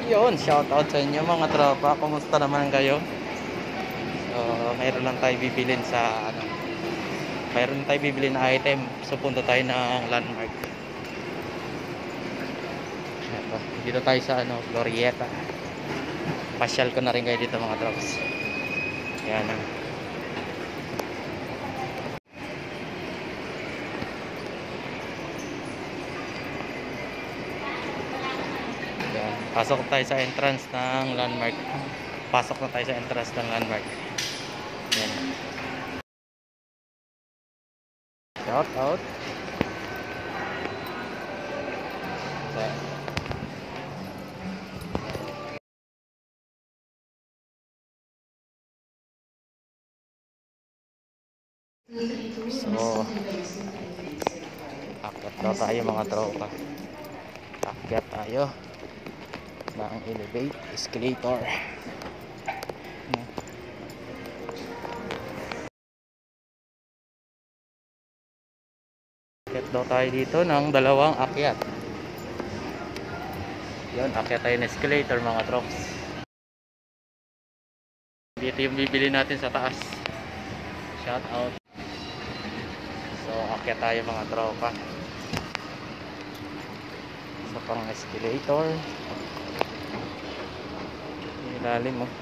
Yun, shoutout sa inyo mga tropa. Kumusta naman kayo? So, mayroon lang tayo bibilin sa ano. Mayroon tayo bibilin na item. So, punta tayo ng landmark. Ito, dito tayo sa ano, Glorieta. Pasyal ko na rin kayo dito mga tropas. Yan ang. Yan. Pasok tayo sa entrance ng landmark. Pasok na tayo sa entrance ng landmark. Yan. Shout out. So, akyat daw tayo mga tropa. Akyat tayo ng elevate escalator. Akyat daw tayo dito ng dalawang akyat. Yun, akyat tayo ng escalator mga trops. Dito yung bibili natin sa taas. Shout out. So, akyat tayo mga tropa. Sa pang escalator. Ilalim mo.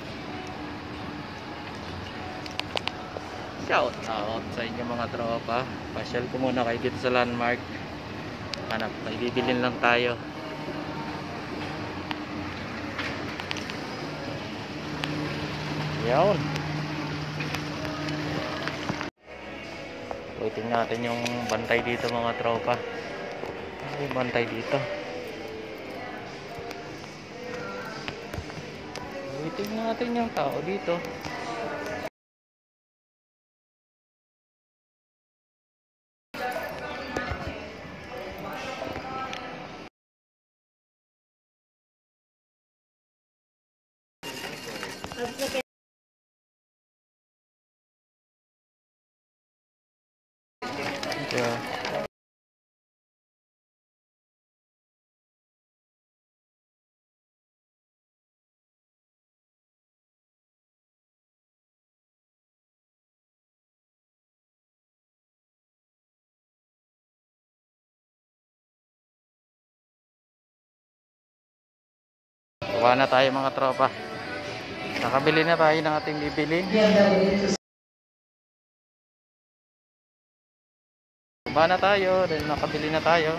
Shout out sa inyo mga tropa. Pasyal ko muna kayo dito sa landmark. Hanap, may bibilin lang tayo. Yun. Waiting natin yung bantay dito mga tropa. May bantay dito. Waiting natin yung tao dito. Yeah. Gawa na tayo mga tropa. Nakabili na tayo ng ating bibilin. Gawa na tayo, dahil nakabili na tayo.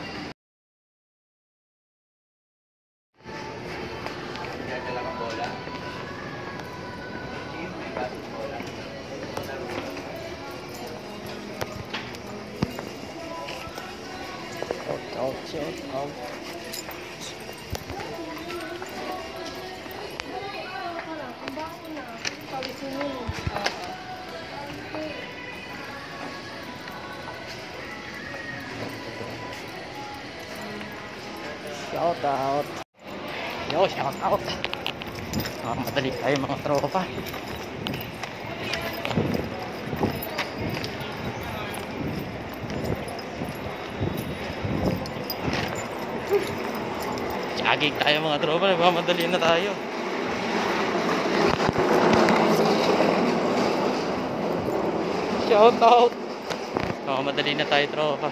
Shout out. Shout out. Yo, shout out. Madali tayo mga tropa. Jogging tayo mga tropa. Nagmamadali na tayo. Shout out. Madali na tayo tropa.